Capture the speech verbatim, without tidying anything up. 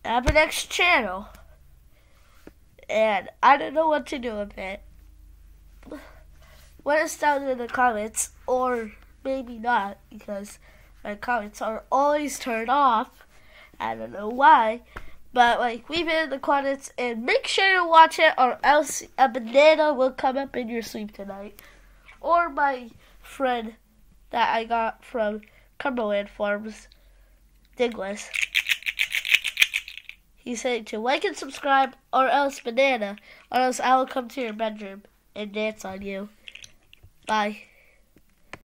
have an next channel. And I don't know what to do with it. Let us down in the comments, or maybe not, because my comments are always turned off. I don't know why. But, like, leave it in the comments, and make sure to watch it, or else a banana will come up in your sleep tonight. Or my friend that I got from Cumberland Farms, Diglis. He said to like and subscribe, or else banana, or else I will come to your bedroom and dance on you. Bye.